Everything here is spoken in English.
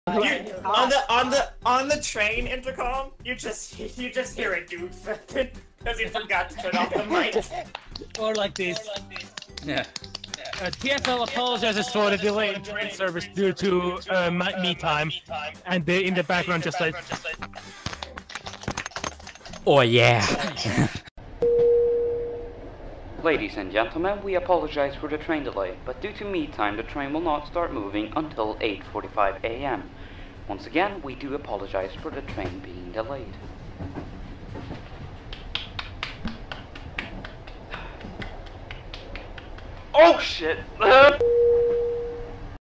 On the train intercom, you just hear a dude because he forgot to turn off the mic. Or like this. Yeah. TFL apologizes for the delay in train service due to me time, and they in the background just like. Oh yeah. Ladies and gentlemen, we apologize for the train delay, but due to me time, the train will not start moving until 8:45 a.m. Once again, we do apologize for the train being delayed. Oh shit!